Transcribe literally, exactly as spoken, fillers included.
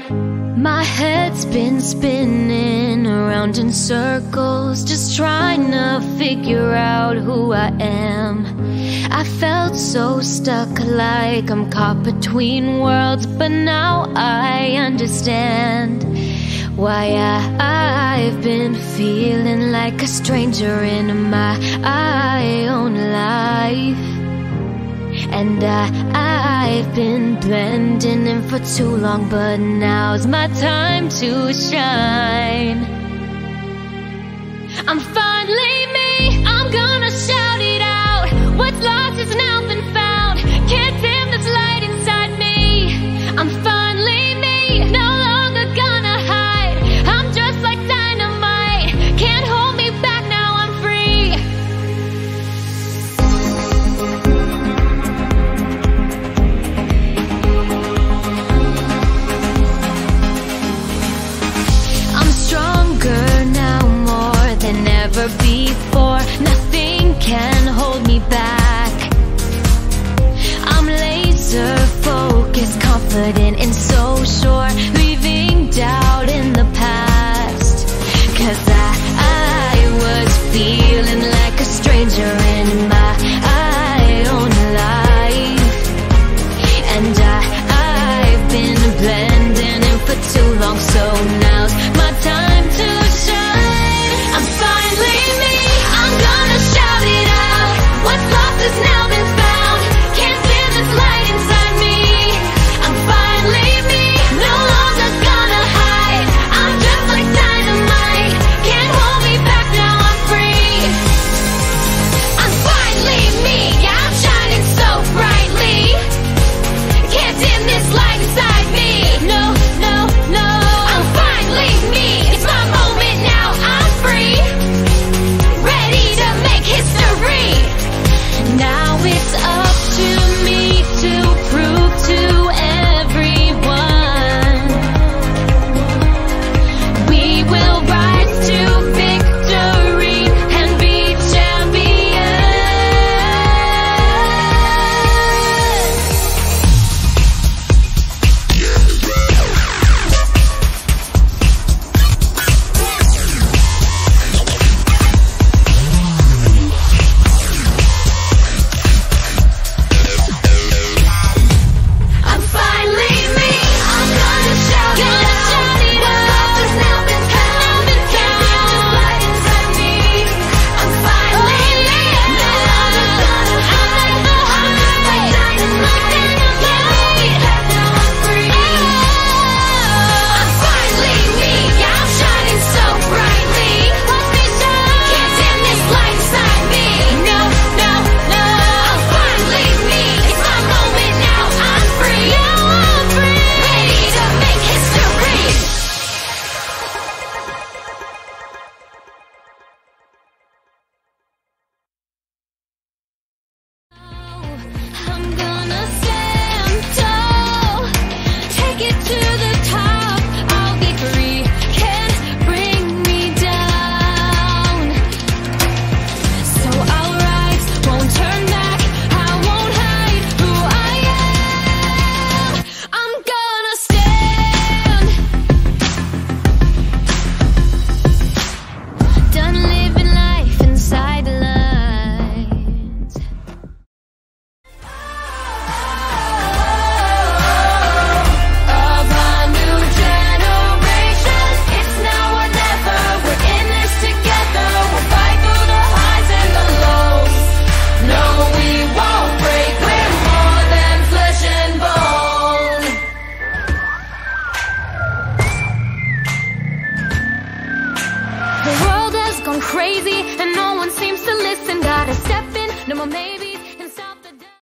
My head's been spinning around in circles, just trying to figure out who I am. I felt so stuck, like I'm caught between worlds, but now I understand why I, I've been feeling like a stranger in my own life. And I, I've been blending in for too long, but now's my time to shine. I'm finally me, I'm gonna shout it out. What's lost has now been found. Can't dim this light inside me. I'm finally me, no longer gonna hide. I'm just like dynamite, can't hold me back, now I'm free. I'm stronger now, more than ever before. Nothing can hold me back. I'm laser focused, confident and so sure, leaving doubt in the past. Cause I, I was feeling like a stranger in my own life. And I, I've been blending in for too long, so now's my time to shine. I'm finally me, I'm gonna shout it out. What's lost has now been found. Can't dim this light inside me. I'm finally me, no longer gonna hide. I'm just like dynamite, can't hold me back, now I'm free. I'm finally me, yeah, I'm shining so brightly. Can't dim this light inside me. No, no, no. I'm finally me, it's my moment now, I'm free. Ready to make history. Now it's up to me to prove to everyone we will rise to victory and be I'm finally me, I'm gonna shout it out. What's lost has now been found. Can't dim this light inside me. I'm finally me, no longer gonna hide. I'm just like dynamite, can't hold me back, now I'm free. I'm finally me, yeah, I'm shining so brightly. Can't dim this light inside me. No, no, no. I'm finally me, it's my moment now, I'm free. Ready to make history. I'm gonna stand tall, take it to the top. I'll be free, can't bring me down. So I'll rise, won't turn back, I won't hide who I am. I'm gonna stand. Done living life inside the lines. Of a new generation, it's now or never. We're in this together. We'll fight through the highs and the lows. No, we won't break. We're more than flesh and bone. The world has gone crazy and no one seems to listen. Gotta step in, no more maybe.